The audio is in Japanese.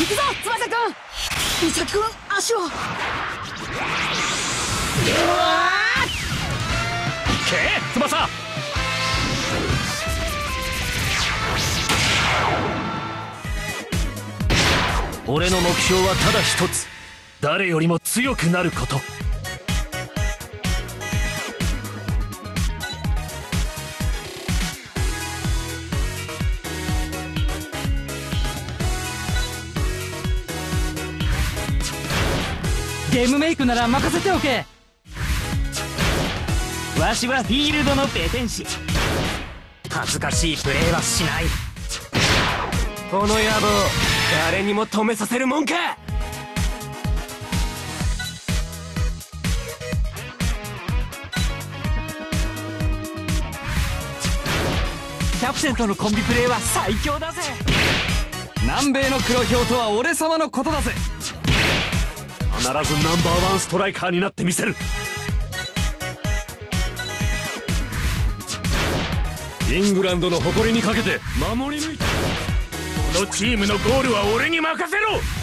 くぞ翼くん。美咲くん足を。うわけえ翼。俺の目標はただ一つ、誰よりも強くなること。 ゲームメイクなら任せておけ。 わしはフィールドのペテン師。恥ずかしいプレーはしない。この野望誰にも止めさせるもんか。キャプテンとのコンビプレーは最強だぜ。 南米の黒豹とは俺様のことだぜ。 必ずナンバーワンストライカーになってみせる。イングランドの誇りにかけて守り抜いた。このチームのゴールは俺に任せろ。